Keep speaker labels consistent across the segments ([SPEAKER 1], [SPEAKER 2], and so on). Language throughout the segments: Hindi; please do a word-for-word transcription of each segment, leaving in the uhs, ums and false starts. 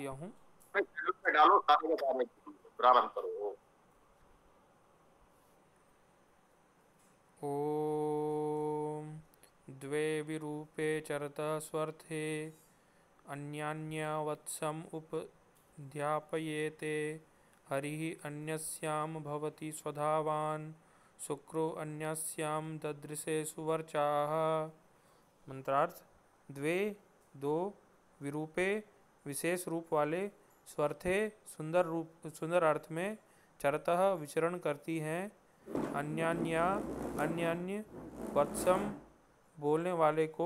[SPEAKER 1] दिया हूँ।
[SPEAKER 2] डालो, सारे के सारे प्रारंभ करो।
[SPEAKER 1] ओम द्वे विरूपे चरतः स्वर्थे अन्यान्यवत्सम उपध्यापयेते हरिः अन्यस्यां भवति स्वधावान् शुक्रो अन्यस्यां ददृशे सुवर्चाः। मंत्रार्थ। द्वे दो विरूपे विशेष रूप वाले स्वर्थे सुंदर रूप सुंदर अर्थ में चरतः विचरण करती हैं अन्यान्या अन्य अन्य वत्सम बोलने वाले को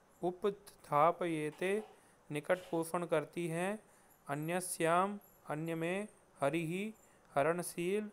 [SPEAKER 1] उपधापयेते निकट पोषण करती हैं अन्यस्याम अन्य में हरि ही हरणशील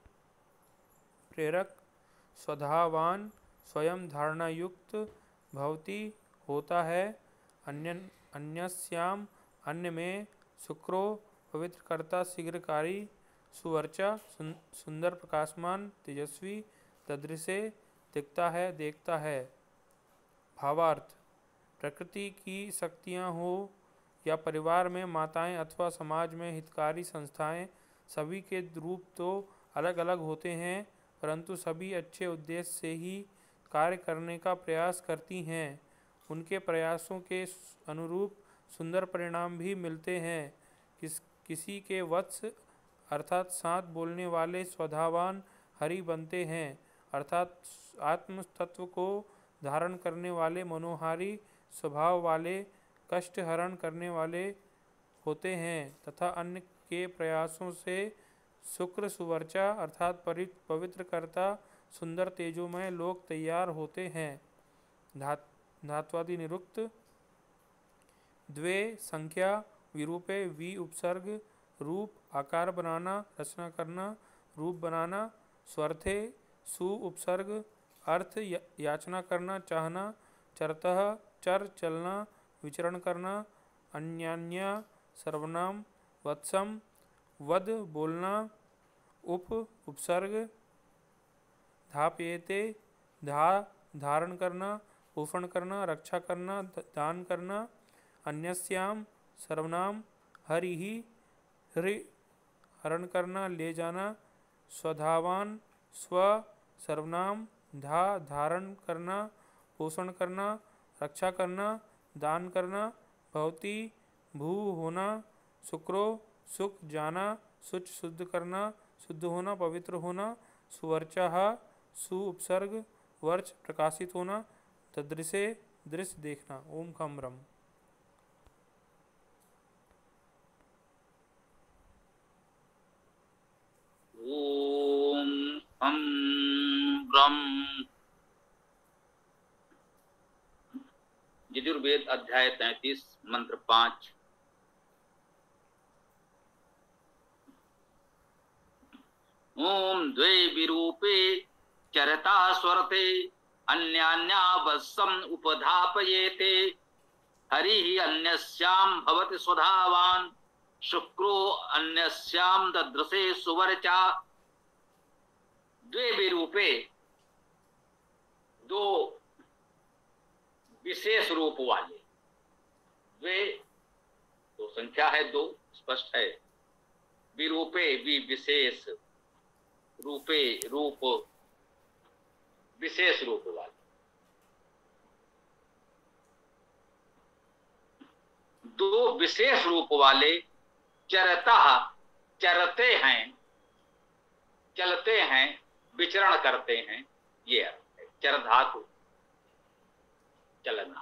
[SPEAKER 1] प्रेरक स्वधावान स्वयं धारणा युक्त भवती होता है अन्य अन्यस्याम अन्य में शुक्रो पवित्र करता शीघ्रकारी सुवर्चा सुंदर प्रकाशमान तेजस्वी तदृशे दिखता है देखता है। भावार्थ। प्रकृति की शक्तियाँ हो या परिवार में माताएं अथवा समाज में हितकारी संस्थाएं, सभी के रूप तो अलग अलग होते हैं परंतु सभी अच्छे उद्देश्य से ही कार्य करने का प्रयास करती हैं। उनके प्रयासों के अनुरूप सुंदर परिणाम भी मिलते हैं। किस किसी के वत्स अर्थात साथ बोलने वाले स्वधावान हरि बनते हैं अर्थात आत्म तत्व को धारण करने वाले मनोहारी स्वभाव वाले कष्ट हरण करने वाले होते हैं तथा अन्य के प्रयासों से शुक्र सुवर्चा अर्थात पवित्र करता सुंदर तेजोमय लोग तैयार होते हैं। धात धात्वादि निरुक्त। द्वे संख्या विरूपे वी उपसर्ग रूप आकार बनाना रचना करना रूप बनाना स्वर्थे सु उपसर्ग अर्थ याचना करना चाहना चरतः चर चलना विचरण करना अन्यान्या सर्वनाम वत्सम वद बोलना उप उपसर्ग धापयेते धा धारण करना पोषण करना रक्षा करना दान करना अन्यस्याम सर्वनाम हरि ही हरि हरण करना ले जाना स्वधावान स्व सर्वनाम धा धारण करना पोषण करना रक्षा करना दान करना भवती भू होना शुक्रो सुख जाना शुच शुद्ध करना शुद्ध होना पवित्र होना सुवर्चा सु उपसर्ग वर्च प्रकाशित होना तदृशे दृश्य देखना। ओम खम रम।
[SPEAKER 2] ओम हम ब्रह्म। यजुर्वेद अध्याय तैंतीस मंत्र पांच। ओम द्वे विरूपे चरता स्वरते अन्यान्यावस्सम उपधापयेते हरि अन्यस्याम भवति स्वधावान शुक्रो अन्यस्याम ददृशे सुवर्चा। द्वे विरूपे दो विशेष रूप वाले। द्वे तो संख्या है दो स्पष्ट है। विरूपे भी विशेष रूपे रूप विशेष रूप वाले। दो विशेष रूप वाले चरता चरते हैं चलते हैं विचरण करते हैं ये अर्थ है। चर धातु चलना।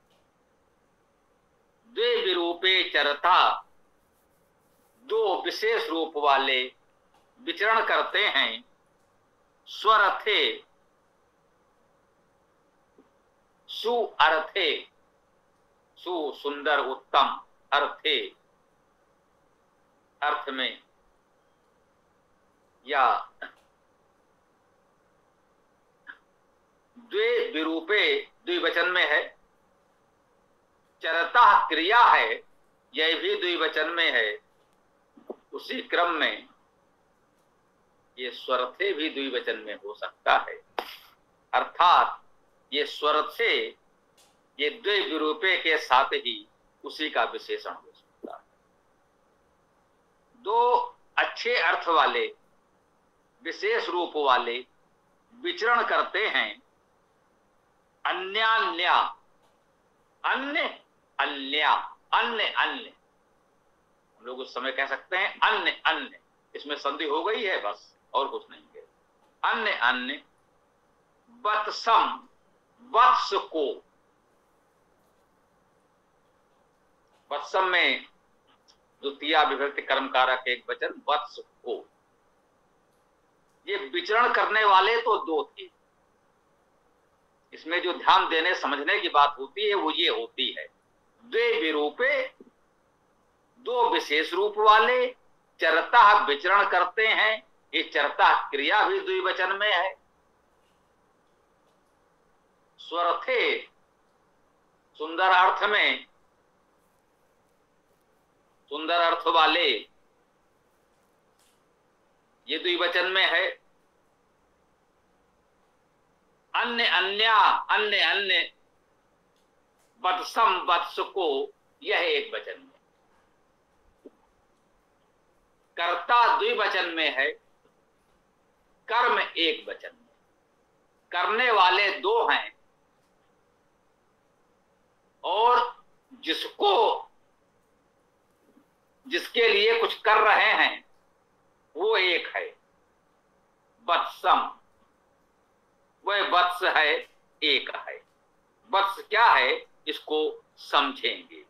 [SPEAKER 2] द्वे विरूपे चरता दो विशेष रूप वाले विचरण करते हैं स्वरथे सु अर्थे सु सुंदर उत्तम अर्थे अर्थ में या द्वे विरूपे द्विवचन में है। चरता क्रिया है यह भी द्विवचन में है। उसी क्रम में ये स्वरथे भी द्विवचन में हो सकता है अर्थात ये स्वरथे ये द्वे विरूपे के साथ ही उसी का विशेषण हो सकता है। अच्छे अर्थ वाले विशेष रूप वाले विचरण करते हैं। अन्यान्या, अन्य अन्या, अन्य अन्य, हम लोग उस समय कह सकते हैं अन्य अन्य, इसमें संधि हो गई है बस, और कुछ नहीं है। अन्य अन्य वत्सम, वत्स को, वत्सम में द्वितीया विभक्ति कर्मकारक एक वचन वत्स को। ये विचरण करने वाले तो दो थे। इसमें जो ध्यान देने समझने की बात होती है वो ये होती है, द्वे विरूपे, दो विशेष रूप वाले, चरता विचरण करते हैं। ये चरता क्रिया भी द्विवचन में है। स्वरथे, सुंदर अर्थ में, सुंदर अर्थ वाले, ये द्विवचन में है। अन्य अन्या, अन्य अन्य वत्सम, वत्स को, यह एक वचन में। कर्ता द्विवचन में है, कर्म एक वचन में। करने वाले दो हैं और जिसको, जिसके लिए कुछ कर रहे हैं वो एक है, वत्सम, वह वत्स है, एक है। वत्स क्या है इसको समझेंगे।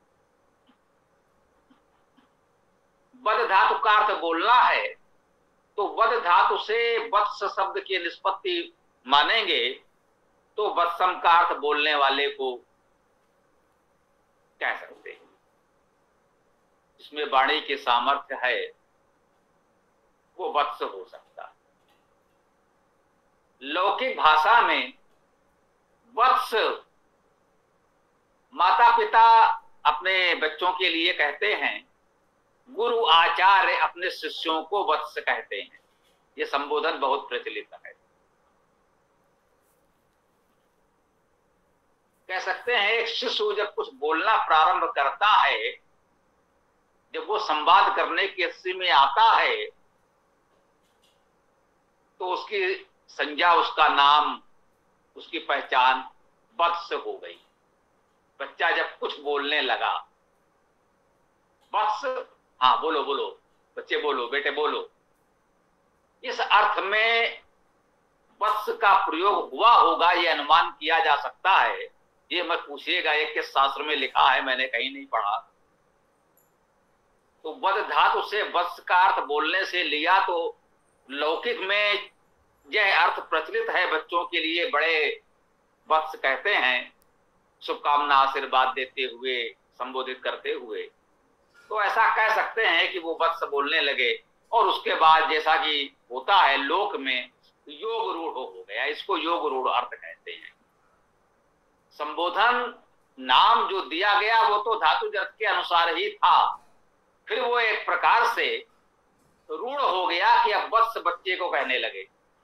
[SPEAKER 2] वद धातु का अर्थ बोलना है तो वद धातु से वत्स शब्द की निष्पत्ति मानेंगे तो वत्सम का अर्थ बोलने वाले को कह सकते हैं। इसमें वाणी के सामर्थ्य है, वो वत्स हो सकता है। लौकिक भाषा में वत्स माता पिता अपने बच्चों के लिए कहते हैं, गुरु आचार्य अपने शिष्यों को वत्स कहते हैं। यह संबोधन बहुत प्रचलित है। कह सकते हैं एक शिशु जब कुछ बोलना प्रारंभ करता है, जब वो संवाद करने की स्थिति में आता है तो उसकी संज्ञा, उसका नाम, उसकी पहचान वत्स हो गई। बच्चा जब कुछ बोलने लगा, वत्स, हाँ बोलो बोलो बच्चे, बोलो बेटे बोलो, इस अर्थ में वत्स का प्रयोग हुआ होगा, यह अनुमान किया जा सकता है। ये मत पूछिएगा एक के शास्त्र में लिखा है, मैंने कहीं नहीं पढ़ा। तो वद धातु से वत्स का अर्थ बोलने से लिया तो लौकिक में यह अर्थ प्रचलित है, बच्चों के लिए बड़े वत्स कहते हैं, शुभकामना आशीर्वाद देते हुए, संबोधित करते हुए। तो ऐसा कह सकते हैं कि वो वत्स बोलने लगे और उसके बाद जैसा कि होता है लोक में, योग रूढ़ हो गया। इसको योग रूढ़ अर्थ कहते हैं। संबोधन नाम जो दिया गया वो तो धातु अर्थ के अनुसार ही था, फिर वो एक प्रकार से रूढ़ हो गया कि अब वत्स बच्चे को कहने लगे।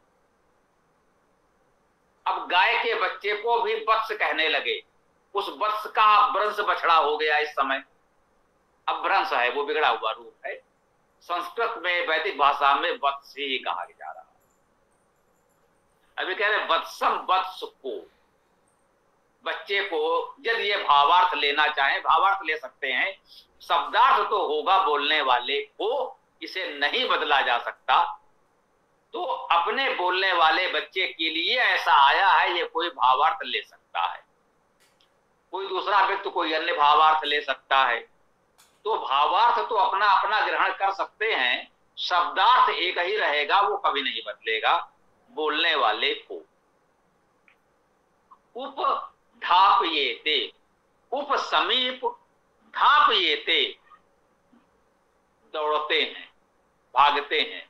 [SPEAKER 2] अब गाय के बच्चे को भी वत्स कहने लगे। उस वत्स का भ्रंश बछड़ा हो गया इस समय। अब भ्रंश है, वो बिगड़ा हुआ रूप है। संस्कृत में, वैदिक भाषा में वत्स ही कहा जा रहा है। अभी कह रहे वत्सम, वत्स को, बच्चे को। यदि ये भावार्थ लेना चाहें, भावार्थ ले सकते हैं। शब्दार्थ तो होगा बोलने वाले को, इसे नहीं बदला जा सकता। तो अपने बोलने वाले बच्चे के लिए ऐसा आया है, ये कोई भावार्थ ले सकता है। कोई दूसरा व्यक्ति कोई अन्य भावार्थ ले सकता है। तो भावार्थ तो अपना अपना ग्रहण कर सकते हैं, शब्दार्थ एक ही रहेगा, वो कभी नहीं बदलेगा बोलने वाले को। उप धापयेते, उप समीप, धापयेते दौड़ते हैं, भागते हैं।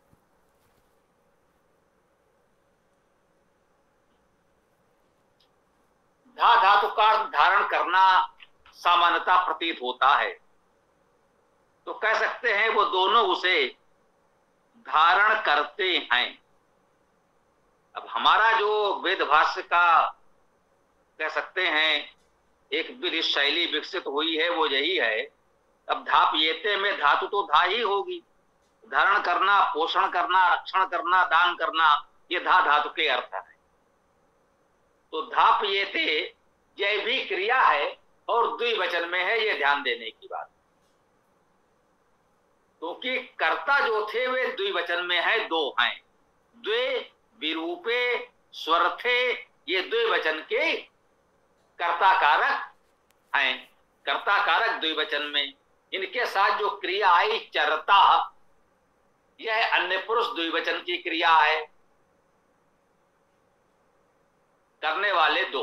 [SPEAKER 2] धा धातु का धारण करना सामान्यता प्रतीत होता है, तो कह सकते हैं वो दोनों उसे धारण करते हैं। अब हमारा जो वेद भाष्य का कह सकते हैं एक विधि शैली विकसित हुई है वो यही है। अब धापयेते में धातु तो धा ही होगी, धारण करना, पोषण करना, रक्षण करना, दान करना, ये धा धातु के अर्थ है। तो धापयेते यह भी क्रिया है और द्विवचन में है, ये ध्यान देने की बात। क्योंकि तो कर्ता जो थे वे द्विवचन में है, दो हैं, द्वे विरूपे स्वरथे, ये द्विवचन के कर्ता कारक हैं, कर्ता कारक द्विवचन में। इनके साथ जो क्रिया आई चरता, यह अन्य पुरुष द्विवचन की क्रिया है, करने वाले दो,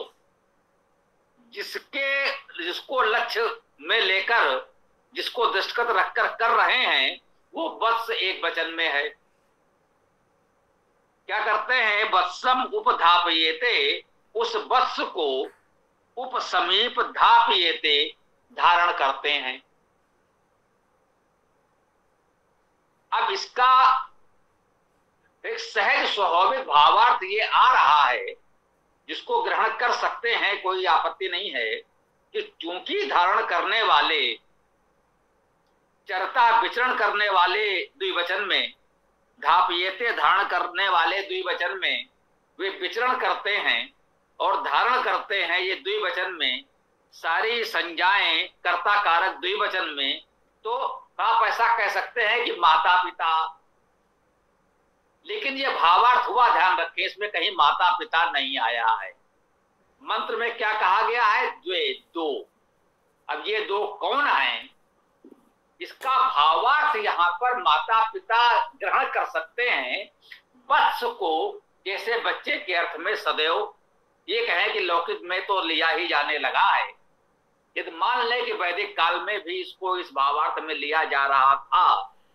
[SPEAKER 2] जिसके जिसको लक्ष्य में लेकर, जिसको दृष्टिगत रखकर कर रहे हैं, वो वत्स एक वचन में है। क्या करते हैं? वत्सम उपधापयेते, उस वत्स को उपसमीप धापयेते, धारण करते हैं। अब इसका एक सहज स्वाभाविक भावार्थ ये आ रहा है, जिसको ग्रहण कर सकते हैं, कोई आपत्ति नहीं है, कि चूंकि धारण करने वाले, चरता विचरण करने वाले द्विवचन में, धापयेते धारण करने वाले द्विवचन में, वे विचरण करते हैं और धारण करते हैं ये द्विवचन में, सारी संज्ञाएं कर्ता कारक द्विवचन में, तो आप ऐसा कह सकते हैं कि माता पिता। लेकिन ये भावार्थ हुआ, ध्यान रखें, इसमें कहीं माता पिता नहीं आया है। मंत्र में क्या कहा गया है? द्वे, दो। अब ये दो कौन हैं? इसका भावार्थ यहाँ पर माता पिता ग्रहण कर सकते हैं। वत्स को जैसे बच्चे के अर्थ में सदैव ये कहें कि लौकिक में तो लिया ही जाने लगा है, यदि मान लें कि वैदिक काल में भी इसको इस भावार्थ में लिया जा रहा था,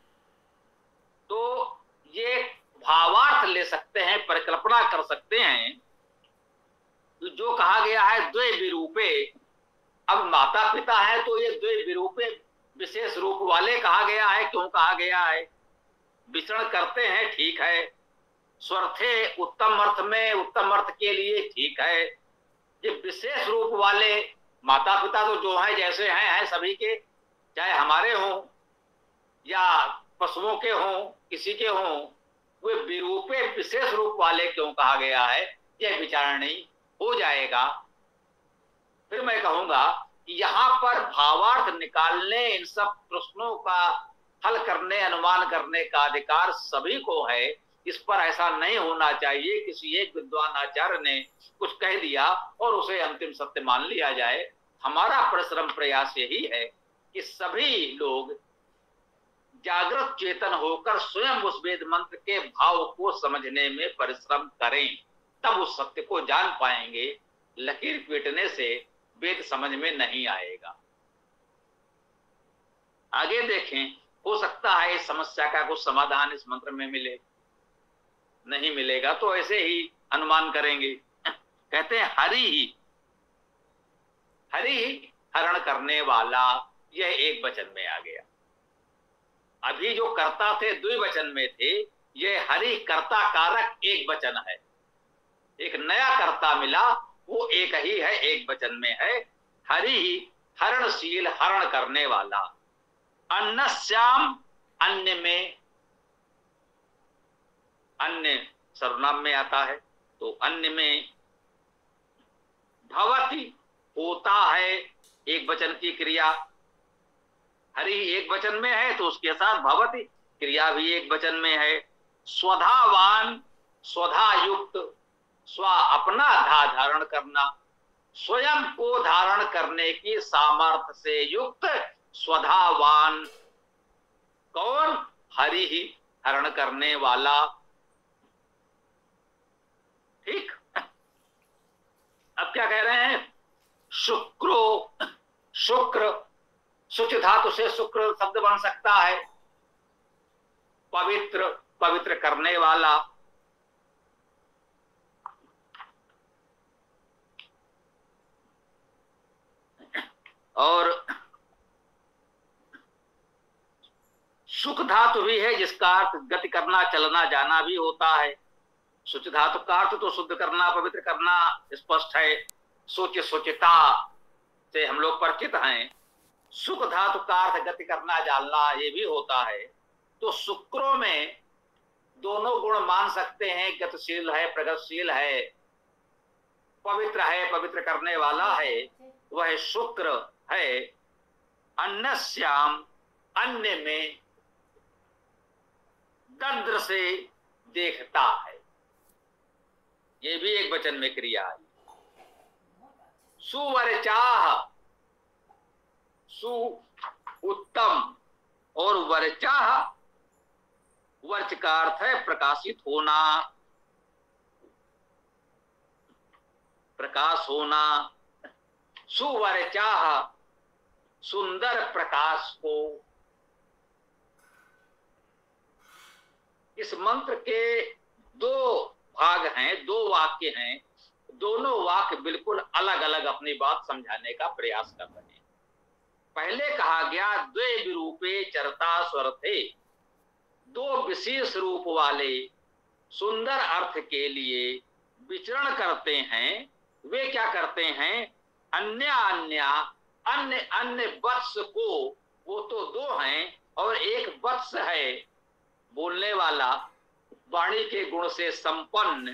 [SPEAKER 2] तो ये भावार्थ ले सकते हैं, परिकल्पना कर सकते हैं। तो जो कहा गया है द्वे विरूपे, अब माता पिता है तो ये द्वे विरूपे विशेष रूप वाले कहा गया है। क्यों कहा गया है? विचरण करते हैं, ठीक है, स्वरथे उत्तम अर्थ में, उत्तम अर्थ के लिए ठीक है। ये विशेष रूप वाले माता पिता तो जो है जैसे हैं हैं सभी के, चाहे हमारे हों या पशुओं के हों, किसी के हों, वे विरूपे विशेष रूप वाले क्यों कहा गया है, यह विचारणी हो जाएगा। फिर मैं कहूंगा कि यहाँ पर भावार्थ निकालने, इन सब प्रश्नों का हल करने, अनुमान करने का अधिकार सभी को है। इस पर ऐसा नहीं होना चाहिए किसी एक विद्वान आचार्य ने कुछ कह दिया और उसे अंतिम सत्य मान लिया जाए। हमारा परिश्रम प्रयास यही है कि सभी लोग जागृत चेतन होकर स्वयं उस वेद मंत्र के भाव को समझने में परिश्रम करें, तब उस सत्य को जान पाएंगे। लकीर पीटने से वेद समझ में नहीं आएगा। आगे देखें, हो सकता है इस समस्या का कुछ समाधान इस मंत्र में मिले, नहीं मिलेगा तो ऐसे ही अनुमान करेंगे। कहते हैं हरि ही, हरि ही हरण करने वाला, यह एक वचन में आ गया। अभी जो कर्ता थे द्विवचन में थे, यह हरि कर्ता कारक एक वचन है। एक नया कर्ता मिला, वो एक ही है, एक वचन में है। हरि ही हरणशील, हरण करने वाला। अन्नस्याम, अन्य में, अन्य सर्वनाम में आता है, तो अन्य में भवति होता है, एक वचन की क्रिया। हरि एक वचन में है तो उसके साथ भवति क्रिया भी एक वचन में है। स्वधावान, स्वधा युक्त, स्व अपना धा धारण करना, स्वयं को धारण करने की सामर्थ्य से युक्त स्वधावान। कौन? हरि ही हरण करने वाला। ठीक, अब क्या कह रहे हैं? शुक्रो, शुक्र, शुच धातु से शुक्र शब्द बन सकता है। पवित्र, पवित्र करने वाला। और सुख धातु भी है, जिसका अर्थ गति करना, चलना, जाना भी होता है। शुच धातु का अर्थ तो शुद्ध करना, पवित्र करना स्पष्ट है। सोच, सोचता से हम लोग परिचित हैं। सुख धातु का अर्थ गति करना, जानना, ये भी होता है। तो शुक्रों में दोनों गुण मान सकते हैं, गतिशील है, प्रगतिशील है, पवित्र है, पवित्र करने वाला है, वह शुक्र है। अन्यस्याम, अन्य में, दद्र से देखता है, ये भी एक वचन में क्रिया है। सुवर्चाह, सु उत्तम, और वर्चाह, वर्च का अर्थ है प्रकाशित होना, प्रकाश होना। सुवर्चाह, सुंदर प्रकाश को। इस मंत्र के दो भाग हैं, दो वाक्य हैं, दोनों वाक्य बिल्कुल अलग अलग अपनी बात समझाने का प्रयास कर रहे हैं। पहले कहा गया द्वे विरूपे चरता स्वरथे, दो विशेष रूप वाले सुंदर अर्थ के लिए विचरण करते हैं। वे क्या करते हैं? अन्य अन्य अन्य अन्य वत्स को, वो तो दो हैं और एक वत्स है, बोलने वाला, वाणी के गुण से संपन्न,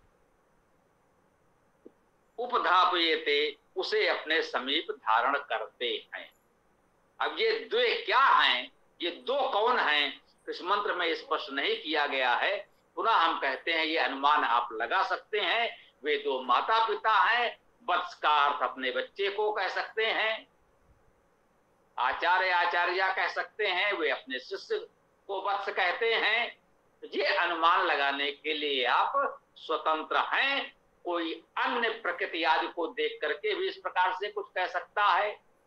[SPEAKER 2] उपधापयते, उसे अपने समीप धारण करते हैं। अब ये द्वे क्या हैं, ये दो कौन हैं, इस मंत्र में स्पष्ट नहीं किया गया है। पुनः हम कहते हैं ये अनुमान आप लगा सकते हैं, वे दो माता पिता हैं। वत्स का अर्थ अपने बच्चे को कह सकते हैं, आचार्य आचार्या कह सकते हैं, वे अपने शिष्य को वत्स कहते हैं। ये अनुमान लगाने के लिए आप स्वतंत्र हैं। कोई अन्य प्रकृति आदि को देख करके भी इस प्रकार से कुछ कह सकता है।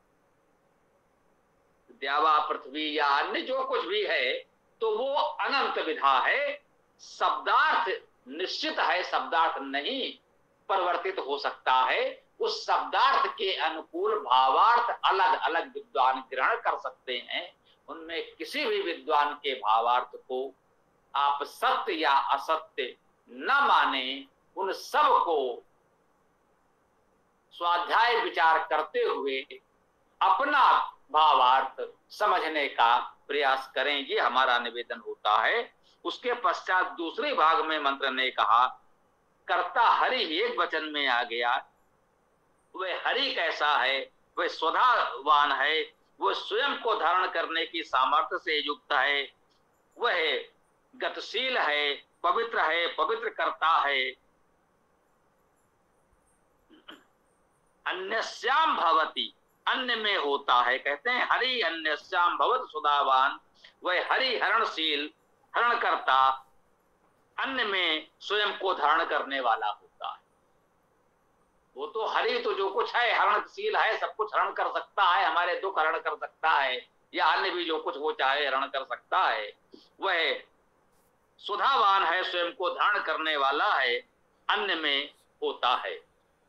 [SPEAKER 2] द्यावा पृथ्वी या अन्य जो कुछ भी है तो वो अनंत विधा है। शब्दार्थ निश्चित है, शब्दार्थ नहीं परिवर्तित हो सकता है। उस शब्दार्थ के अनुकूल भावार्थ अलग अलग विद्वान ग्रहण कर सकते हैं। उनमें किसी भी विद्वान के भावार्थ को आप सत्य या असत्य न माने, उन सब को स्वाध्याय विचार करते हुए अपना भावार्थ समझने का प्रयास करें, ये हमारा निवेदन होता है। उसके पश्चात दूसरे भाग में मंत्र ने कहा कर्ता हरि, एक वचन में आ गया। वह हरि कैसा है? वह स्वधावान है, वह स्वयं को धारण करने की सामर्थ्य से युक्त है, वह गतिशील है, पवित्र है, पवित्र करता है। अन्यस्याम भवति, अन्य में होता है। कहते हैं हरि अन्यस्याम भवत सुधावान, वह हरि हरणशील, हरण करता, अन्य में स्वयं को धारण करने वाला होता है। वो तो हरि तो जो कुछ है हरणशील है, सब कुछ हरण कर सकता है, हमारे दुख हरण कर सकता है, या अन्य भी जो कुछ वो चाहे हरण कर सकता है। वह सुधावान है, स्वयं को धारण करने वाला है, अन्य में होता है।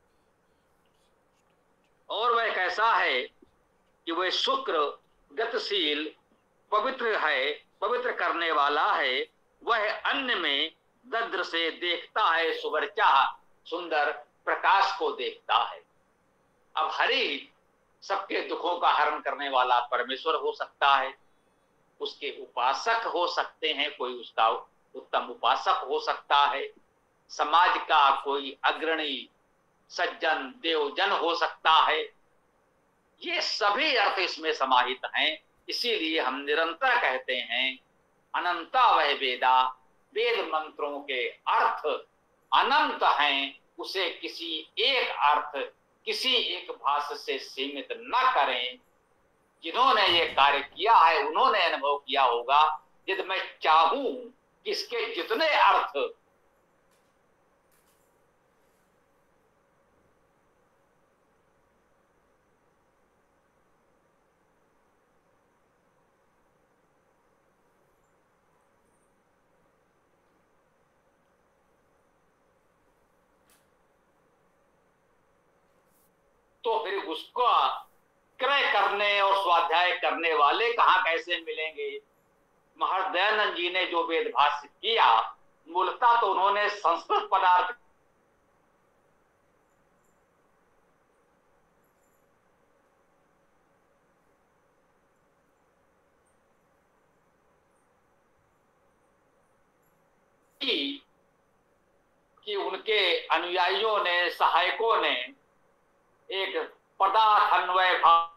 [SPEAKER 2] और वह कैसा है कि वह शुक्र गतिशील, पवित्र है, पवित्र करने वाला है। वह अन्य में दद्र से देखता है, सुवर्चा, सुंदर प्रकाश को देखता है। अब हरि सबके दुखों का हरण करने वाला परमेश्वर हो सकता है, उसके उपासक हो सकते हैं, कोई उसका उत्तम उपासक हो सकता है, समाज का कोई अग्रणी सज्जन देवजन हो सकता है। ये सभी अर्थ इसमें समाहित हैं। इसीलिए हम निरंतर कहते हैं अनंता वह वेदा, वेद मंत्रों के अर्थ अनंत हैं। उसे किसी एक अर्थ, किसी एक भाषा से सीमित न करें। जिन्होंने ये कार्य किया है उन्होंने अनुभव किया होगा, यदि मैं चाहूं कि इसके जितने अर्थ तो फिर उसको क्रय करने और स्वाध्याय करने वाले कहां कैसे मिलेंगे? महर्षि दयानंद जी ने जो वेद भाष्य किया, मूलतः तो उन्होंने संस्कृत पदार्थ कि उनके अनुयायियों ने, सहायकों ने एक पदार्थन्वय भाव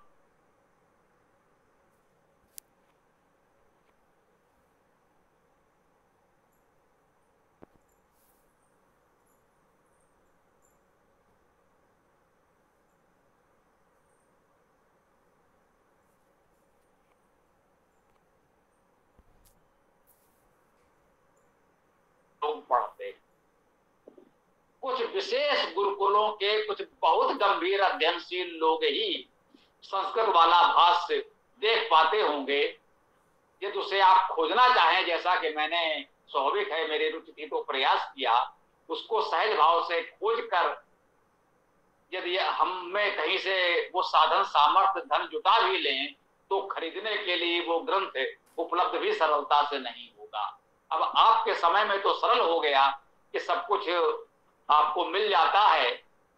[SPEAKER 2] लोग पढ़ते। कुछ विशेष गुरुकुलों के कुछ बहुत गंभीर अध्ययनशील लोग ही संस्कृत वाला भाष्य देख पाते होंगे। यदि उसे आप खोजना चाहें, जैसा कि मैंने, स्वाभाविक है मेरी रुचि थी तो प्रयास किया, उसको सहज भाव से खोज कर यदि हम में कहीं से वो साधन सामर्थ्य धन जुटा भी लें तो खरीदने के लिए वो ग्रंथ उपलब्ध भी सरलता से नहीं होगा। अब आपके समय में तो सरल हो गया कि सब कुछ आपको मिल जाता है।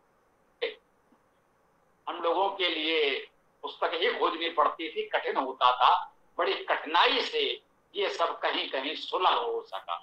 [SPEAKER 2] हम लोगों के लिए पुस्तक ही खोजनी पड़ती थी, कठिन होता था, बड़ी कठिनाई से ये सब कहीं कहीं सुलभ हो सका।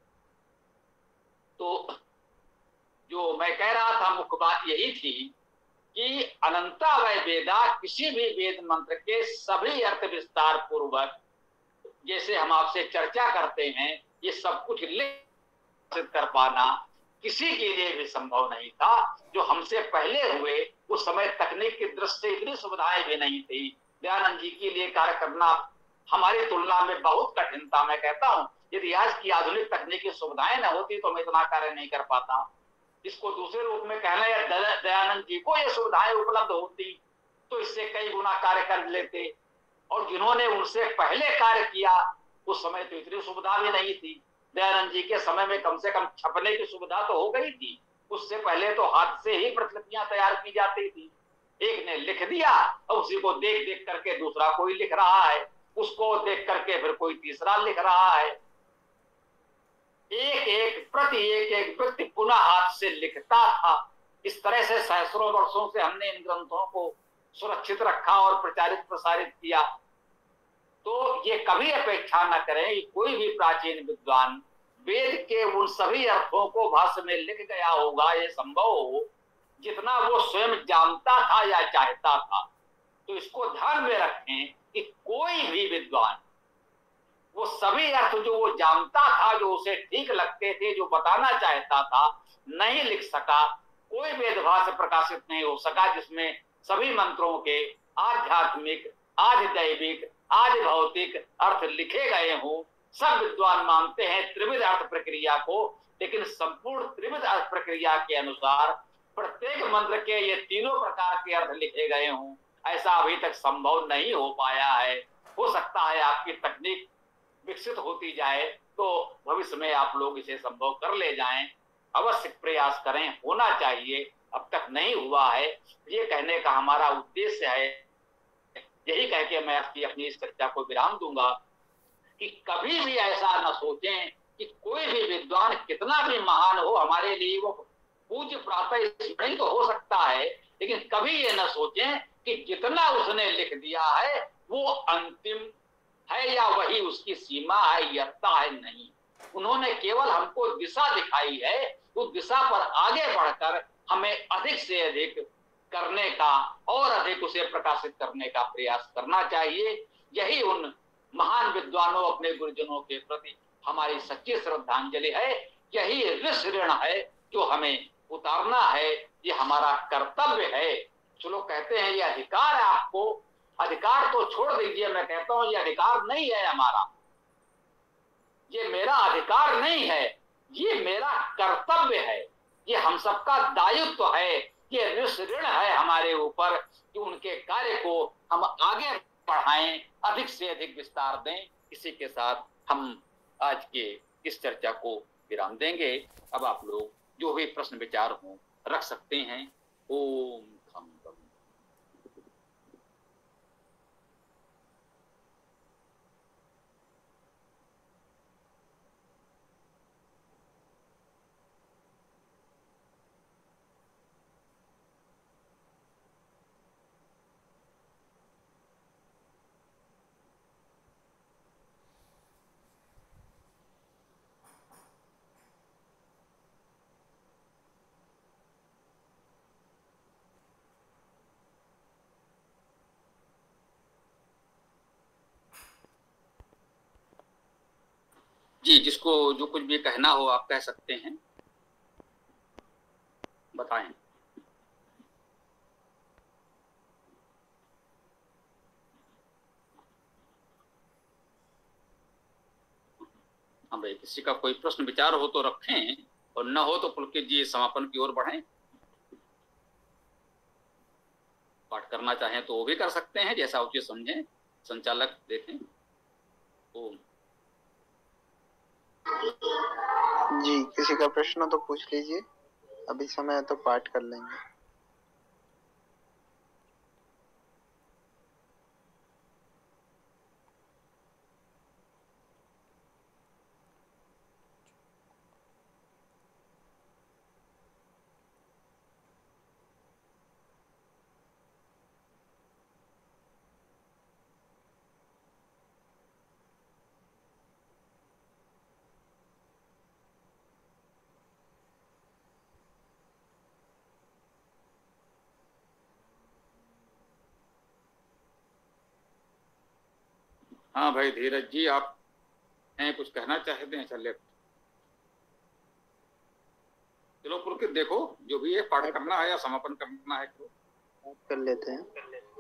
[SPEAKER 2] तो जो मैं कह रहा था, मुख्य बात यही थी कि अनंतावय वेदा, किसी भी वेद मंत्र के सभी अर्थ विस्तार पूर्वक जैसे हम आपसे चर्चा करते हैं, ये सब कुछ लिख कर पाना किसी के लिए भी संभव नहीं था। जो हमसे पहले हुए उस समय तकनीक की दृष्टि से इतनी सुविधाएं भी नहीं थी। दयानंद जी के लिए कार्य करना हमारी तुलना में बहुत कठिन था। मैं कहता हूं, यदि आज की आधुनिक तकनीकी सुविधाएं न होती तो मैं इतना कार्य नहीं कर पाता। इसको दूसरे रूप में कहना है, दयानंद जी को ये सुविधाएं उपलब्ध होती तो इससे कई गुना कार्य कर लेते। और जिन्होंने उनसे पहले कार्य किया उस समय तो इतनी सुविधा भी नहीं थी। दयानंद जी के समय में कम से कम छपने की सुविधा तो हो गई थी। उससे पहले तो हाथ से ही प्रतिलिपियां तैयार की जाती थी। एक ने लिख दिया और उसी को देख देख करके दूसरा कोई लिख रहा है, उसको देख करके फिर कोई तीसरा लिख रहा है। एक एक प्रति एक एक व्यक्ति पुनः हाथ से लिखता था। इस तरह से सहस्रों वर्षों से हमने इन ग्रंथों को सुरक्षित रखा और प्रचारित प्रसारित किया। तो ये कभी अपेक्षा न करें कि कोई भी प्राचीन विद्वान वेद के उन सभी अर्थों को भाष्य में लिख गया होगा, ये संभव हो जितना वो स्वयं जानता था या चाहता था। तो इसको ध्यान में रखें कि कोई भी विद्वान वो सभी अर्थ जो वो जानता था, जो उसे ठीक लगते थे, जो बताना चाहता था, नहीं लिख सका। कोई वेद भाष्य प्रकाशित नहीं हो सका जिसमें सभी मंत्रों के आध्यात्मिक, आधि दैविक, आधि भौतिक अर्थ लिखे गए हों। सब विद्वान मानते हैं त्रिविध अर्थ प्रक्रिया को, लेकिन संपूर्ण त्रिविध अर्थ प्रक्रिया के अनुसार प्रत्येक मंत्र के ये तीनों प्रकार के अर्थ लिखे गए हों, ऐसा अभी तक संभव नहीं हो पाया है। हो सकता है आपकी तकनीक विकसित होती जाए तो भविष्य में आप लोग इसे संभव कर ले जाएं। अवश्य प्रयास करें, होना चाहिए, अब तक नहीं हुआ है। ये कहने का हमारा उद्देश्य है। यही कह के मैं आपकी अपनी इस चर्चा को विराम दूंगा कि कभी भी ऐसा न सोचें कि कोई भी विद्वान कितना भी महान हो, हमारे लिए वो पूज्य प्रातः स्मरण तो हो सकता है, लेकिन कभी ये न सोचें कि जितना उसने लिख दिया है वो अंतिम है या वही उसकी सीमा है, यत्ता है, नहीं। उन्होंने केवल हमको दिशा दिखाई है, उस दिशा पर आगे बढ़कर हमें अधिक से अधिक करने का और अधिक उसे प्रकाशित करने का प्रयास करना चाहिए। यही उन महान विद्वानों, अपने गुरुजनों के प्रति हमारी सच्ची श्रद्धांजलि है। यही ऋषि ऋण है जो हमें उतारना है, ये हमारा कर्तव्य है। जो लोग कहते हैं ये अधिकार है आपको, अधिकार तो छोड़ दीजिए। मैं कहता हूं ये अधिकार नहीं है हमारा, ये मेरा अधिकार नहीं है, ये मेरा कर्तव्य है, ये हम सबका दायित्व है, ये ऋषि ऋण है हमारे ऊपर कि उनके कार्य को हम आगे बढ़ाएं, अधिक से अधिक विस्तार दें। इसी के साथ हम आज के इस चर्चा को विराम देंगे। अब आप लोग जो भी प्रश्न विचार हों रख सकते हैं। ओम खम बम। जी, जिसको जो कुछ भी कहना हो आप कह सकते हैं, बताएं। हाँ भाई, किसी का कोई प्रश्न विचार हो तो रखें, और न हो तो पुलकित जी समापन की ओर बढ़ें। पाठ करना चाहें तो वो भी कर सकते हैं, जैसा उचित समझें, संचालक देखें। ओम।
[SPEAKER 3] जी, किसी का प्रश्न तो पूछ लीजिए, अभी समय है तो पाठ कर लेंगे।
[SPEAKER 2] हाँ भाई धीरज जी, आप हैं कुछ कहना चाहते हैं? चलिए, चलो पुलकित देखो, जो भी है पाठ करना है या समापन करना है करो।
[SPEAKER 3] कर लेते हैं।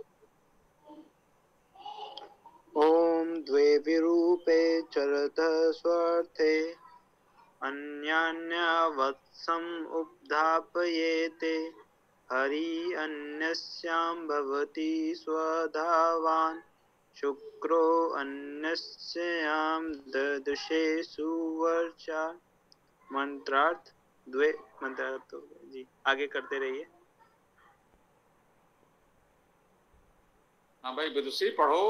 [SPEAKER 3] ओम द्वे विरूपे चरतः स्वार्थे अन्यान्यवत्सम् उपधापयेते हरि अन्यस्यां भवति स्वधावान् शुक्रो अन्यस्यां ददृशे सुवर्चा। मंत्रार्थ द्वे मंत्रार्थ हो गए जी, आगे करते रहिए।
[SPEAKER 2] हाँ भाई विदुषी पढ़ो।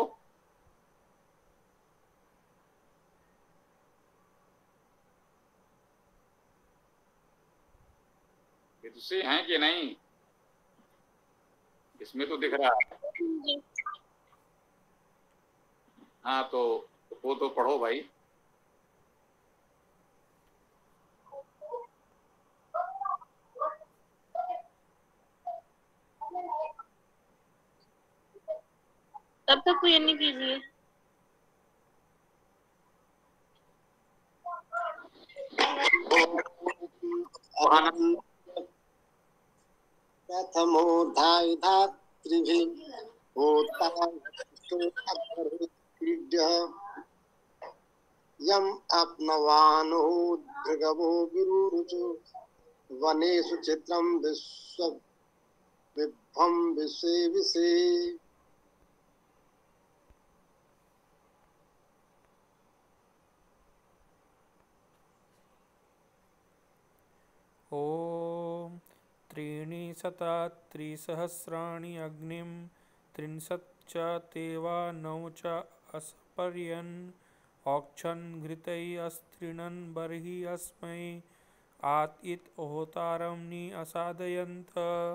[SPEAKER 2] विदुषी हैं कि नहीं? इसमें तो दिख रहा है। हाँ तो वो तो पढ़ो भाई।
[SPEAKER 4] तब तक कोई नहीं कीजिए।
[SPEAKER 5] प्रथमोऽध्याय धातृभिः होता यम् अप्नवानो भृगवो विरुरुचु वनेषु चित्रं विश्व विभ्वं विश्वे विशे।
[SPEAKER 1] ॐ त्रीणि शता त्रिसहस्राणि अग्निं त्रिंशच्च तेवा नौ च अस्पर्यन् औक्षन् घृतैः बर्हि अस्मै आत इत होतारं नि असादयन्त।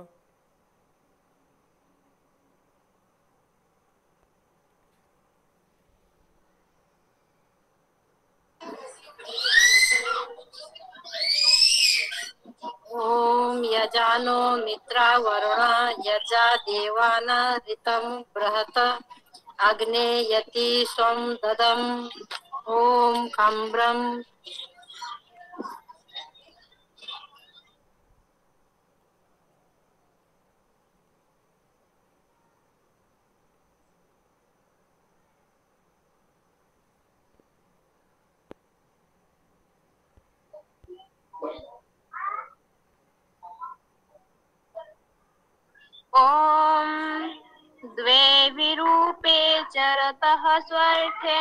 [SPEAKER 4] ओम यजानो मित्रा वरुणा यजा देवान ऋतं बृहत अग्ने यति स्वं ददम्। ओम खम्ब्रं ओम द्वे विरूपे चरतः स्वर्थे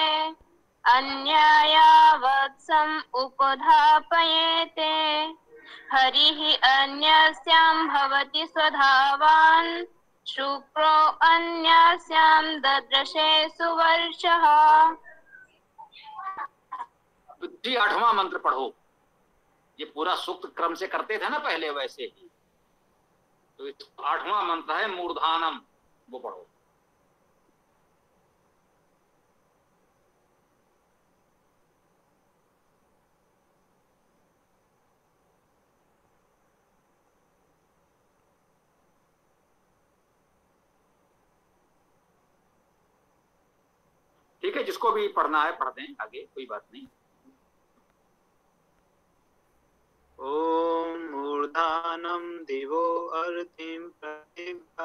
[SPEAKER 4] अन्यायावत्सम् उपधापयेते हरिः अन्यस्यां भवति स्वधावान् शुक्रो अन्यस्यां ददृशे सुवर्चः।
[SPEAKER 2] जी आठवां मंत्र पढ़ो। ये पूरा सूक्त क्रम से करते थे ना पहले, वैसे ही। तो आठवां मंत्र है मूर्धानम, वो पढ़ो। ठीक है, जिसको भी पढ़ना है पढ़ दें, आगे कोई बात नहीं।
[SPEAKER 3] ओम मूर्धानं दिवो अर्थिं प्रतिभा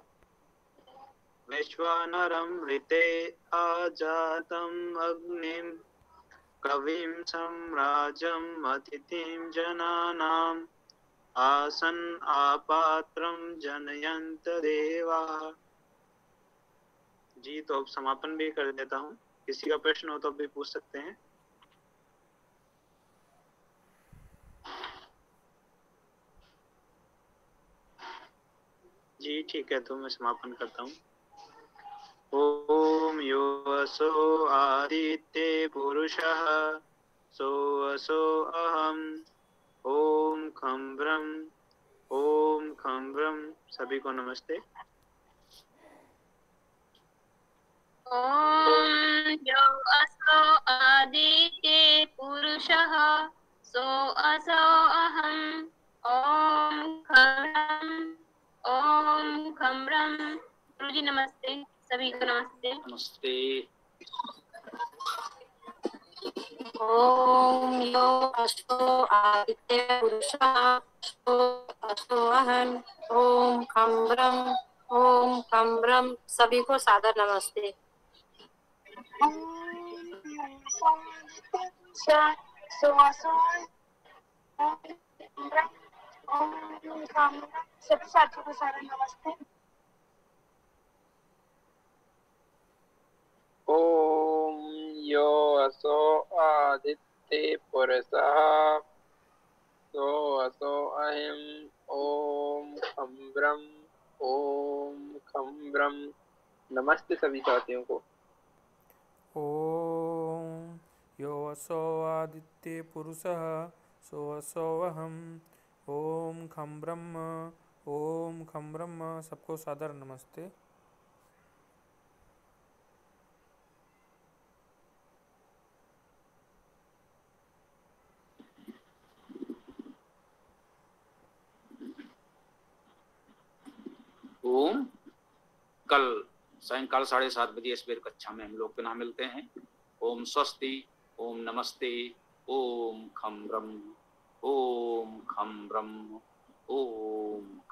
[SPEAKER 3] विश्वानरं ऋते आजातम् अग्निं कविं सम्राजम् अतिथिं जनानाम् आसन आपात्रं जनयंत देवा। जी तो अब समापन भी कर देता हूँ, किसी का प्रश्न हो तो भी पूछ सकते हैं। जी ठीक है, तो मैं समापन करता हूँ। ओम यो असो आदित्य पुरुषः सो असो अहम ओम खम ब्रह्म ओम खम ब्रह्म। सभी को नमस्ते।
[SPEAKER 4] ॐ यो असो आदित्ये पुरुषः सो असो अहम् ॐ खं ॐ खं ब्रह्म। गुरुजी नमस्ते, सभी को नमस्ते।
[SPEAKER 2] नमस्ते।
[SPEAKER 6] ॐ यो असो आदित्य पुरुषः सो असो अहम् ॐ खं ब्रह्म ॐ खं ब्रह्म। सभी को सादर नमस्ते।
[SPEAKER 7] सभी साथियों को सादर नमस्ते।
[SPEAKER 8] ओम यो असो आदित्य पुरुषः सो असो अहम् ओम खम ब्रह्म ओम खम ब्रह्म। नमस्ते सभी साथियों को।
[SPEAKER 1] ओम यो असो आदित्य पुरुषः सो असो अहम् ओम खम ब्रह्म ओम खम ब्रह्म। सबको सादर नमस्ते।
[SPEAKER 2] ओम कल सायंकाल साढ़े सात बजे स्पेर कक्षा में हम लोग पुनः मिलते हैं। ओम स्वस्ति, ओम नमस्ते, ओम खम ब्रह्म, ओम खम ब्रह्म, ओम